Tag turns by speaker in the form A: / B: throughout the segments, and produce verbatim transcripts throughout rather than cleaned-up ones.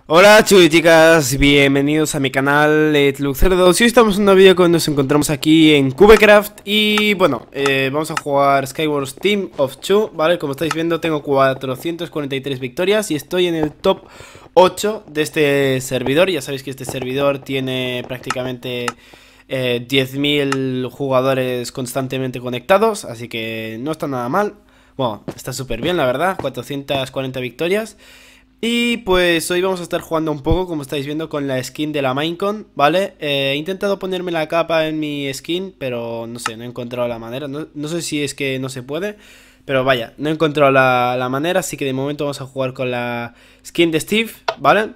A: Hola chicos y chicas, bienvenidos a mi canal eh, Tlucerdos. Y hoy estamos en un nuevo vídeo cuando nos encontramos aquí en Cubecraft. Y bueno, eh, vamos a jugar Skywars Team of Two, ¿vale? Como estáis viendo tengo cuatrocientas cuarenta y tres victorias y estoy en el top ocho de este servidor. Ya sabéis que este servidor tiene prácticamente eh, diez mil jugadores constantemente conectados, así que no está nada mal. Bueno, está súper bien la verdad, cuatrocientas cuarenta victorias. Y pues hoy vamos a estar jugando un poco, como estáis viendo, con la skin de la Minecon, ¿vale? Eh, he intentado ponerme la capa en mi skin, pero no sé, no he encontrado la manera. No, no sé si es que no se puede, pero vaya, no he encontrado la, la manera, así que de momento vamos a jugar con la skin de Steve, ¿vale?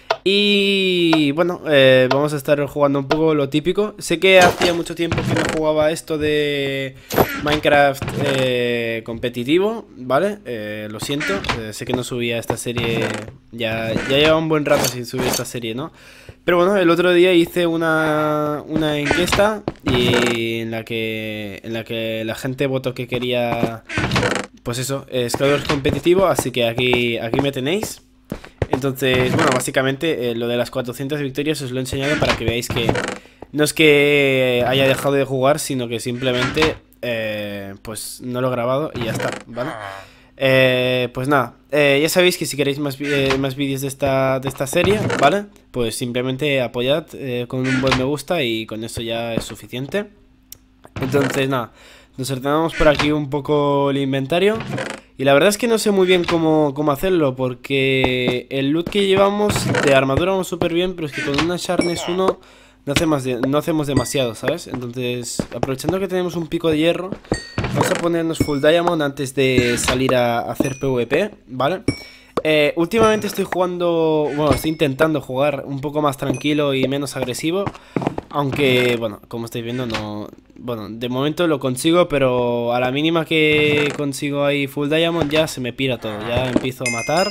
A: Y bueno, eh, vamos a estar jugando un poco lo típico. Sé que hacía mucho tiempo que no jugaba esto de Minecraft eh, competitivo, ¿vale? Eh, lo siento, eh, sé que no subía esta serie, ya, ya lleva un buen rato sin subir esta serie, ¿no? Pero bueno, el otro día hice una, una encuesta y en la que en la que la gente votó que quería, pues eso, eh, Skywars competitivo, así que aquí, aquí me tenéis. Entonces, bueno, básicamente eh, lo de las cuatrocientas victorias os lo he enseñado para que veáis que no es que haya dejado de jugar, sino que simplemente eh, pues no lo he grabado y ya está, ¿vale? Eh, pues nada, eh, ya sabéis que si queréis más, eh, más vídeos de esta, de esta serie, ¿vale? Pues simplemente apoyad eh, con un buen me gusta y con eso ya es suficiente. Entonces nada, nos ordenamos por aquí un poco el inventario. Y la verdad es que no sé muy bien cómo, cómo hacerlo, porque el loot que llevamos de armadura vamos súper bien, pero es que con una Sharpness uno no hacemos, de, no hacemos demasiado, ¿sabes? Entonces, aprovechando que tenemos un pico de hierro, vamos a ponernos full diamond antes de salir a, a hacer PvP, ¿vale? Eh, últimamente estoy jugando, bueno, estoy intentando jugar un poco más tranquilo y menos agresivo. Aunque, bueno, como estáis viendo, no... Bueno, de momento lo consigo, pero a la mínima que consigo ahí full diamond ya se me pira todo. Ya empiezo a matar.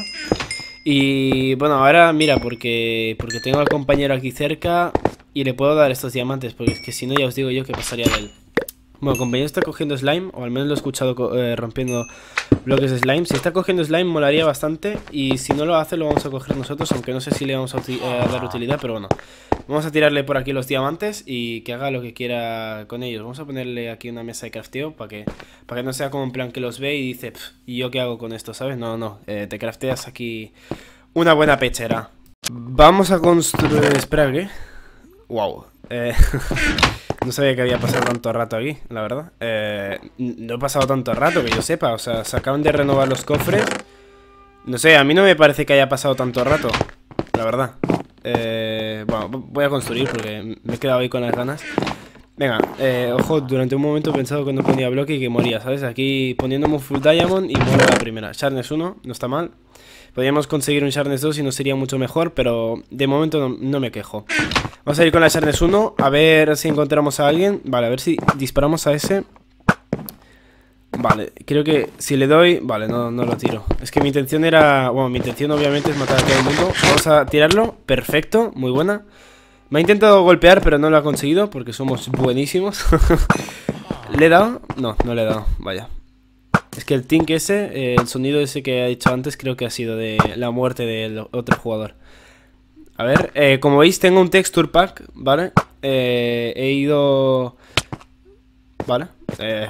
A: Y, bueno, ahora mira, porque porque tengo al compañero aquí cerca y le puedo dar estos diamantes, porque es que si no ya os digo yo que pasaría de él. Bueno, el compañero está cogiendo slime, o al menos lo he escuchado eh, rompiendo bloques de slime. Si está cogiendo slime molaría bastante, y si no lo hace lo vamos a coger nosotros, aunque no sé si le vamos a, eh, a dar utilidad, pero bueno. Vamos a tirarle por aquí los diamantes y que haga lo que quiera con ellos. Vamos a ponerle aquí una mesa de crafteo para que, para que no sea como en plan que los ve y dice, ¿y yo qué hago con esto? ¿Sabes? No, no, eh, te crafteas aquí una buena pechera. Vamos a construir... Espera, ¿qué? Wow. Eh... No sabía que había pasado tanto rato aquí, la verdad. Eh, no he pasado tanto rato, que yo sepa. O sea, se acaban de renovar los cofres. No sé, a mí no me parece que haya pasado tanto rato, la verdad. Eh, bueno, voy a construir porque me he quedado ahí con las ganas. Venga, eh, ojo, durante un momento he pensado que no ponía bloque y que moría, ¿sabes? Aquí poniéndome un full diamond y muero la primera. Sharpness uno, no está mal. Podríamos conseguir un Sharpness dos y no sería mucho mejor, pero de momento no, no me quejo. Vamos a ir con la Sharpness uno, a ver si encontramos a alguien. Vale, a ver si disparamos a ese. Vale, creo que si le doy... Vale, no, no lo tiro. Es que mi intención era... Bueno, mi intención obviamente es matar a todo el mundo. Vamos a tirarlo, perfecto, muy buena. Me ha intentado golpear, pero no lo ha conseguido porque somos buenísimos. ¿Le he dado? No, no le he dado, vaya. Es que el tink ese, eh, el sonido ese que he dicho antes, creo que ha sido de la muerte del otro jugador. A ver, eh, como veis tengo un texture pack, ¿vale? Eh, he ido... Vale. Eh...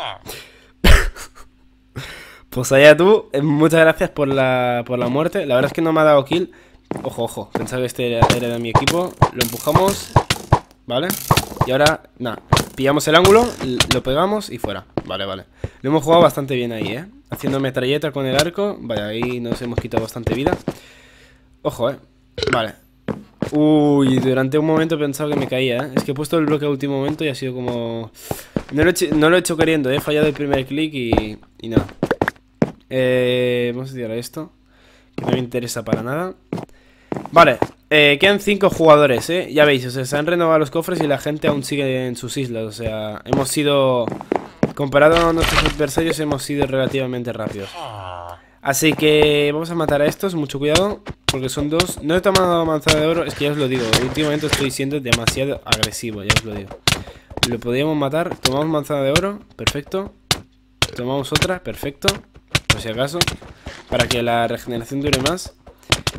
A: Pues allá tú, eh, muchas gracias por la, por la muerte. La verdad es que no me ha dado kill. Ojo, ojo, pensaba que este era, era de mi equipo. Lo empujamos, ¿vale? Y ahora, nada, pillamos el ángulo, lo pegamos y fuera. Vale, vale. Lo hemos jugado bastante bien ahí, ¿eh? Haciendo metralleta con el arco. Vaya, ahí nos hemos quitado bastante vida. Ojo, ¿eh? Vale. Uy, durante un momento he pensado que me caía, ¿eh? Es que he puesto el bloque a último momento y ha sido como... No lo he hecho, no lo he hecho queriendo, ¿eh? He fallado el primer clic y, y nada. Eh, vamos a tirar esto, que no me interesa para nada. Vale, eh, quedan cinco jugadores, ¿eh? Ya veis, o sea, se han renovado los cofres y la gente aún sigue en sus islas. O sea, hemos sido... Comparado a nuestros adversarios, hemos sido relativamente rápidos. Así que vamos a matar a estos, mucho cuidado, porque son dos. No he tomado manzana de oro, es que ya os lo digo, últimamente estoy siendo demasiado agresivo, ya os lo digo. Lo podríamos matar, tomamos manzana de oro, perfecto. Tomamos otra, perfecto, por si acaso, para que la regeneración dure más.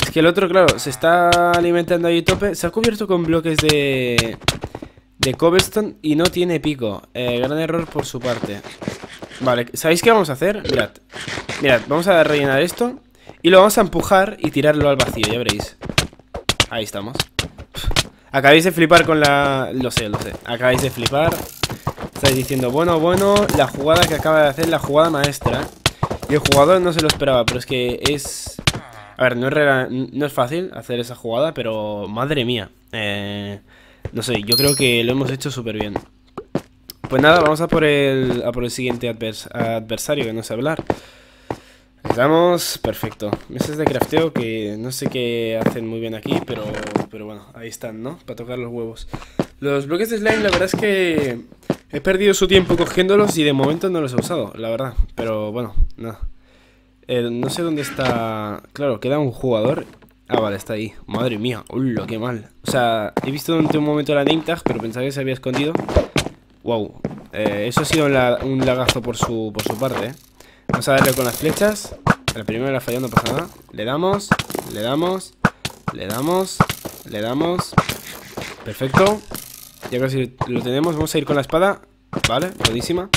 A: Es que el otro, claro, se está alimentando ahí tope. Se ha cubierto con bloques de... De cobblestone y no tiene pico. eh, Gran error por su parte. Vale, ¿sabéis qué vamos a hacer? Mirad, mirad, vamos a rellenar esto y lo vamos a empujar y tirarlo al vacío, ya veréis. Ahí estamos. Acabáis de flipar con la... Lo sé, lo sé, acabáis de flipar. Estáis diciendo, bueno, bueno, la jugada que acaba de hacer, la jugada maestra. Y el jugador no se lo esperaba, pero es que es... A ver, no es, rela... no es fácil hacer esa jugada, pero madre mía. Eh... No sé, yo creo que lo hemos hecho súper bien. Pues nada, vamos a por el, a por el siguiente advers adversario, que no sé hablar. Estamos, perfecto. Mesas de crafteo que no sé qué hacen muy bien aquí, pero, pero bueno, ahí están, ¿no? Para tocar los huevos. Los bloques de slime, la verdad es que he perdido su tiempo cogiéndolos y de momento no los he usado, la verdad. Pero bueno, nada. Eh, no sé dónde está... Claro, queda un jugador... Ah, vale, está ahí. Madre mía, hola, qué mal. O sea, he visto durante un momento la name tag, pero pensaba que se había escondido. Wow, eh, eso ha sido un, la un lagazo por su, por su parte, ¿eh? Vamos a darle con las flechas. El primero la falló, no pasa nada. Le damos, le damos, le damos, le damos. Perfecto. Ya casi lo tenemos, vamos a ir con la espada. Vale, buenísima.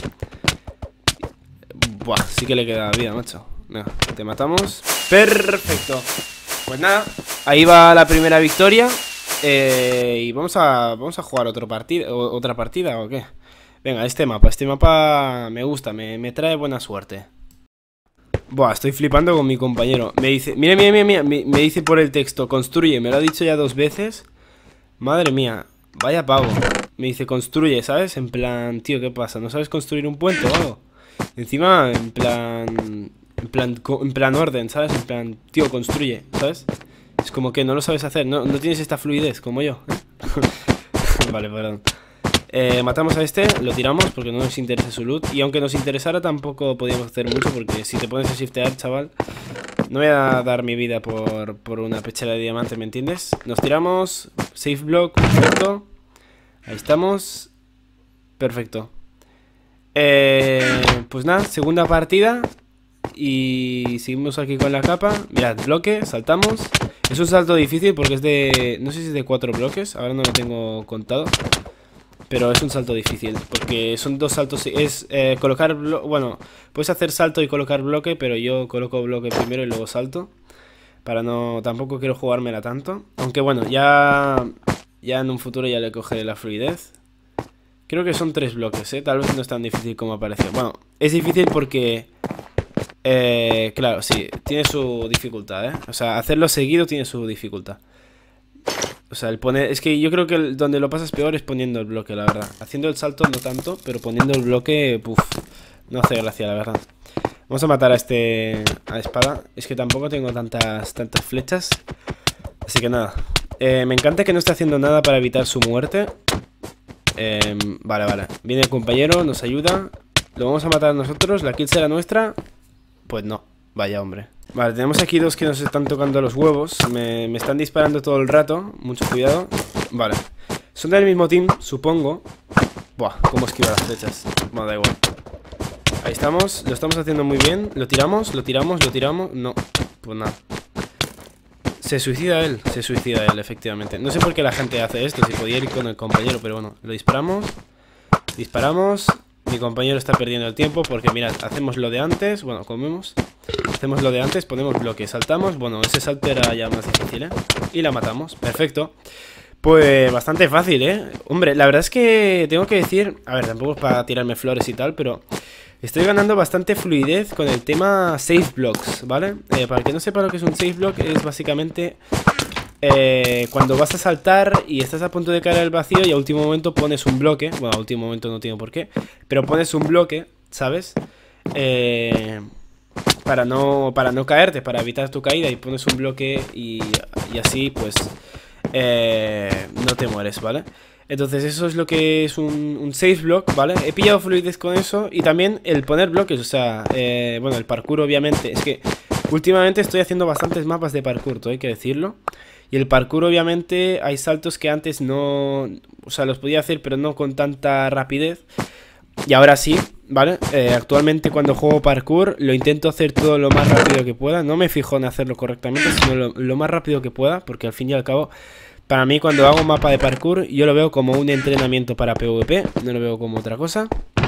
A: Buah, sí que le queda vida, macho. Venga, te matamos. Perfecto. Pues nada, ahí va la primera victoria. eh, Y vamos a vamos a jugar otro partida, otra partida o qué. Venga, este mapa, este mapa me gusta, me, me trae buena suerte. Buah, estoy flipando con mi compañero. Me dice, mira, mira, mira, mira me, me dice por el texto, construye, me lo ha dicho ya dos veces. Madre mía, vaya pavo. Me dice, construye, ¿sabes? En plan, tío, ¿qué pasa? ¿No sabes construir un puente o algo? Encima, en plan... En plan, en plan orden, ¿sabes? En plan, tío, construye, ¿sabes? Es como que no lo sabes hacer, no, no tienes esta fluidez como yo. Vale, perdón. Eh, matamos a este, lo tiramos porque no nos interesa su loot. Y aunque nos interesara tampoco podíamos hacer mucho, porque si te pones a shiftear, chaval, no voy a dar mi vida por, por una pechera de diamante, ¿me entiendes? Nos tiramos, safe block, perfecto. Ahí estamos. Perfecto. eh, Pues nada, segunda partida. Y seguimos aquí con la capa. Mirad, bloque, saltamos. Es un salto difícil porque es de... No sé si es de cuatro bloques, ahora no lo tengo contado. Pero es un salto difícil porque son dos saltos. Es eh, colocar... Bueno, puedes hacer salto y colocar bloque, pero yo coloco bloque primero y luego salto, para no... Tampoco quiero jugármela tanto. Aunque bueno, ya... Ya en un futuro ya le cogeré la fluidez. Creo que son tres bloques, ¿eh? Tal vez no es tan difícil como parece. Bueno, es difícil porque... Eh, claro, sí, tiene su dificultad, ¿eh? O sea, hacerlo seguido tiene su dificultad. O sea, el poner... Es que yo creo que el, donde lo pasas peor es poniendo el bloque, la verdad. Haciendo el salto no tanto, pero poniendo el bloque, puf, no hace gracia, la verdad. Vamos a matar a este... A la espada. Es que tampoco tengo tantas, tantas flechas. Así que nada. Eh, me encanta que no esté haciendo nada para evitar su muerte. Eh, vale, vale. Viene el compañero, nos ayuda. Lo vamos a matar nosotros, la kill será nuestra. Pues no, vaya hombre. Vale, tenemos aquí dos que nos están tocando los huevos. Me, me están disparando todo el rato. Mucho cuidado. Vale, son del mismo team, supongo. Buah, cómo esquivar las flechas. Bueno, da igual. Ahí estamos, lo estamos haciendo muy bien. Lo tiramos, lo tiramos, lo tiramos. No, pues nada. Se suicida él, se suicida él, efectivamente. No sé por qué la gente hace esto, si podía ir con el compañero, pero bueno, lo disparamos. Disparamos. Mi compañero está perdiendo el tiempo porque mirad, hacemos lo de antes. Bueno, comemos. Hacemos lo de antes, ponemos bloque, saltamos. Bueno, ese salto era ya más difícil, ¿eh? Y la matamos, perfecto. Pues bastante fácil, ¿eh? Hombre, la verdad es que tengo que decir... A ver, tampoco es para tirarme flores y tal, pero... Estoy ganando bastante fluidez con el tema safe blocks, ¿vale? Eh, para el que no sepa lo que es un safe block, es básicamente... Eh, cuando vas a saltar y estás a punto de caer al vacío y a último momento pones un bloque. Bueno, a último momento no tengo por qué, pero pones un bloque, ¿sabes? Eh, para no para no caerte, para evitar tu caída, y pones un bloque y, y así pues eh, no te mueres, ¿vale? Entonces eso es lo que es un, un safe block, ¿vale? He pillado fluidez con eso y también el poner bloques, o sea, eh, bueno, el parkour obviamente. Es que últimamente estoy haciendo bastantes mapas de parkour, todo hay que decirlo. Y el parkour obviamente hay saltos que antes no... O sea, los podía hacer pero no con tanta rapidez. Y ahora sí, ¿vale? Eh, actualmente cuando juego parkour lo intento hacer todo lo más rápido que pueda. No me fijo en hacerlo correctamente, sino lo, lo más rápido que pueda, porque al fin y al cabo, para mí cuando hago un mapa de parkour, yo lo veo como un entrenamiento para PvP, no lo veo como otra cosa.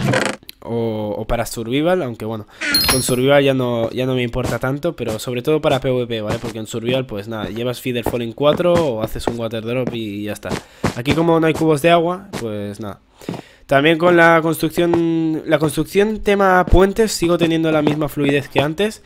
A: O, o para survival, aunque bueno, con survival ya no, ya no me importa tanto, pero sobre todo para PvP, ¿vale? Porque en survival pues nada, llevas Feather Falling cuatro o haces un water drop y ya está. Aquí como no hay cubos de agua, pues nada. También con la construcción, la construcción tema puentes sigo teniendo la misma fluidez que antes.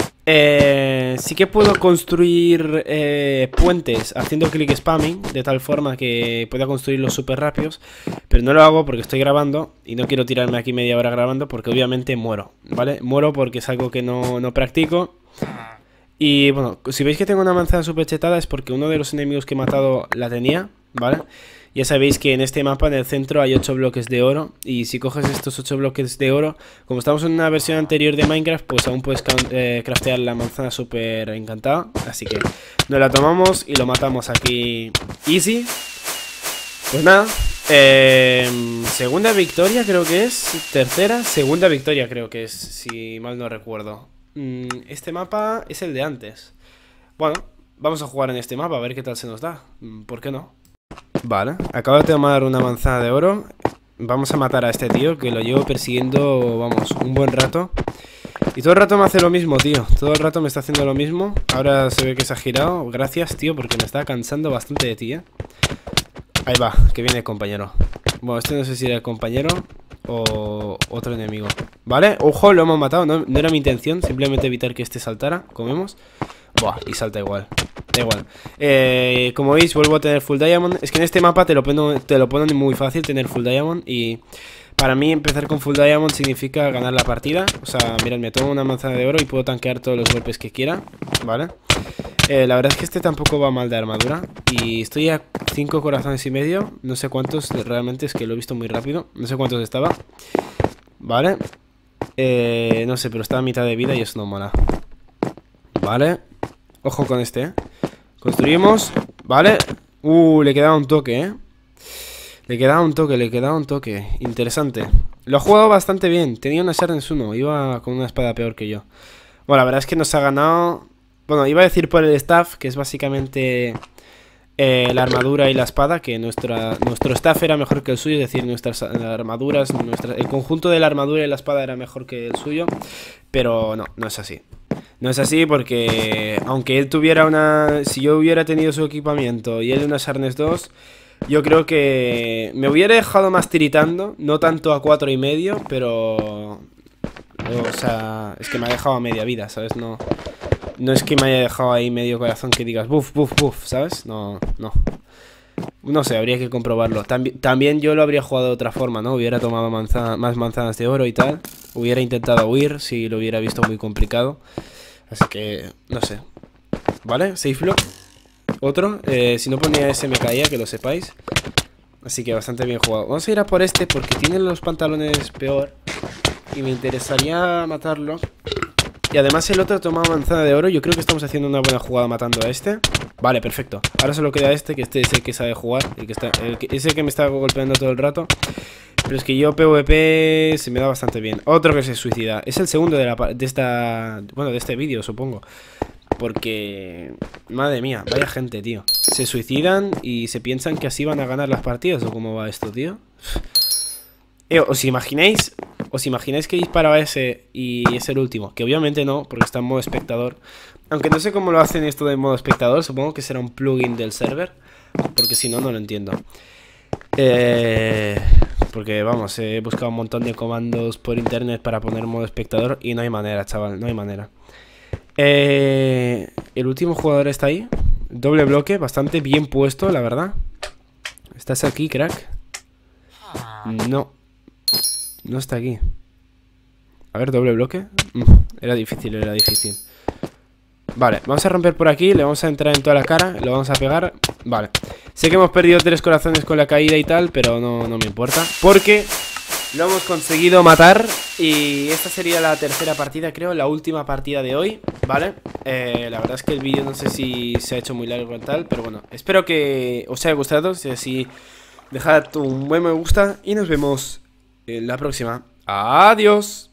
A: Eh, sí que puedo construir eh, puentes haciendo click spamming, de tal forma que pueda construirlos súper rápidos. Pero no lo hago porque estoy grabando y no quiero tirarme aquí media hora grabando porque obviamente muero, ¿vale? Muero porque es algo que no, no practico. Y bueno, si veis que tengo una manzana súper chetada es porque uno de los enemigos que he matado la tenía, ¿vale? Ya sabéis que en este mapa en el centro hay ocho bloques de oro. Y si coges estos ocho bloques de oro, como estamos en una versión anterior de Minecraft, pues aún puedes eh, craftear la manzana súper encantada. Así que nos la tomamos y lo matamos aquí easy. Pues nada, eh, segunda victoria creo que es. Tercera, segunda victoria creo que es, si mal no recuerdo. Este mapa es el de antes. Bueno, vamos a jugar en este mapa a ver qué tal se nos da. ¿Por qué no? Vale, acabo de tomar una manzana de oro. Vamos a matar a este tío que lo llevo persiguiendo, vamos, un buen rato. Y todo el rato me hace lo mismo, tío. Todo el rato me está haciendo lo mismo. Ahora se ve que se ha girado. Gracias, tío, porque me está cansando bastante de ti, eh. Ahí va, que viene el compañero. Bueno, este no sé si era el compañero o otro enemigo. Vale, ojo, lo hemos matado. No, no era mi intención, simplemente evitar que este saltara. Comemos. Buah, y salta igual. Da igual. Eh, como veis, vuelvo a tener full diamond. Es que en este mapa te lo, ponen, te lo ponen muy fácil tener full diamond. Y para mí empezar con full diamond significa ganar la partida. O sea, mirad, me tomo una manzana de oro y puedo tanquear todos los golpes que quiera. Vale. Eh, la verdad es que este tampoco va mal de armadura. Y estoy a cinco corazones y medio. No sé cuántos, realmente es que lo he visto muy rápido. No sé cuántos estaba. Vale. Eh, no sé, pero está a mitad de vida y eso no mola. Vale. Ojo con este, ¿eh? Construimos. Vale. Uh, le quedaba un toque, ¿eh? Le quedaba un toque, le quedaba un toque. Interesante. Lo ha jugado bastante bien. Tenía una Sharpness uno. Iba con una espada peor que yo. Bueno, la verdad es que nos ha ganado. Bueno, iba a decir por el staff, que es básicamente eh, la armadura y la espada. Que nuestra, nuestro staff era mejor que el suyo. Es decir, nuestras armaduras nuestra, el conjunto de la armadura y la espada era mejor que el suyo. Pero no, no es así. No es así porque aunque él tuviera una... Si yo hubiera tenido su equipamiento y él una Sharpness dos, yo creo que me hubiera dejado más tiritando. No tanto a cuatro y medio, pero... O sea, es que me ha dejado a media vida, ¿sabes? No, no es que me haya dejado ahí medio corazón que digas buf, buf, buf, ¿sabes? No, no. No sé, habría que comprobarlo. También, también yo lo habría jugado de otra forma, ¿no? Hubiera tomado manzana, más manzanas de oro y tal. Hubiera intentado huir si lo hubiera visto muy complicado. Así que, no sé. Vale, safe block. Otro, eh, si no ponía ese me caía, que lo sepáis. Así que bastante bien jugado. Vamos a ir a por este porque tiene los pantalones peor y me interesaría matarlo. Y además el otro toma manzana de oro. Yo creo que estamos haciendo una buena jugada matando a este. Vale, perfecto. Ahora solo queda este, que este es el que sabe jugar, el que está, el que, ese que me está golpeando todo el rato. Pero es que yo PvP se me da bastante bien. Otro que se suicida. Es el segundo de, la, de esta... Bueno, de este vídeo, supongo. Porque... Madre mía, vaya gente, tío. Se suicidan y se piensan que así van a ganar las partidas. ¿O cómo va esto, tío? Eh, ¿Os imagináis? ¿Os imagináis que disparaba ese y es el último? Que obviamente no, porque está en modo espectador. Aunque no sé cómo lo hacen esto de modo espectador. Supongo que será un plugin del server. Porque si no, no lo entiendo. Eh... Porque vamos, he buscado un montón de comandos por internet para poner modo espectador y no hay manera, chaval, no hay manera. Eh, el último jugador está ahí. Doble bloque, bastante bien puesto, la verdad. ¿Estás aquí, crack? No. No está aquí. A ver, doble bloque. Era difícil, era difícil. Vale, vamos a romper por aquí. Le vamos a entrar en toda la cara. Lo vamos a pegar. Vale. Sé que hemos perdido tres corazones con la caída y tal, pero no, no me importa, porque lo hemos conseguido matar. Y esta sería la tercera partida, creo, la última partida de hoy, ¿vale? Eh, la verdad es que el vídeo no sé si se ha hecho muy largo y tal, pero bueno, espero que os haya gustado. Si así, dejad un buen me gusta y nos vemos en la próxima. Adiós.